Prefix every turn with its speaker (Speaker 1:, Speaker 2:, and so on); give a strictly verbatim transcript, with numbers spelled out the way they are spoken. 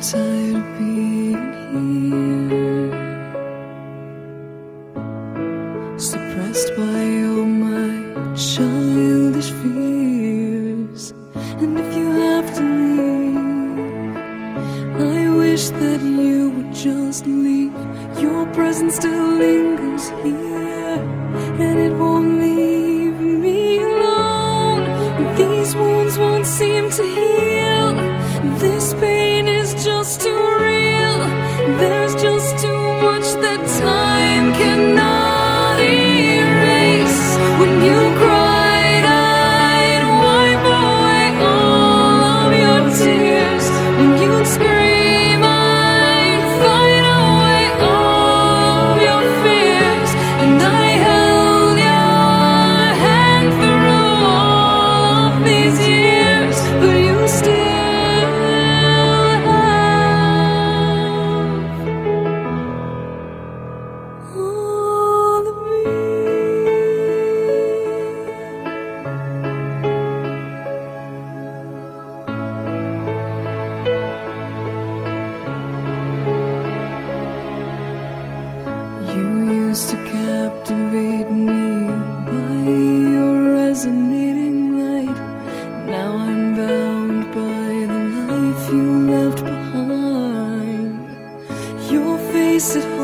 Speaker 1: tired of being here, suppressed by all my childish fears. And if you have to leave, I wish that you would just leave. Your presence still lingers here, and it won't leave me alone. These wounds won't seem to heal. This pain is just too real. There's just too much that time cannot erase. When you cried, I'd wipe away all of your tears. When you'd scream, I'd fight away all of your fears. And I held your hand through all of these years, but you still to captivate me by your resonating light. Now I'm bound by the life you left behind. Your face, it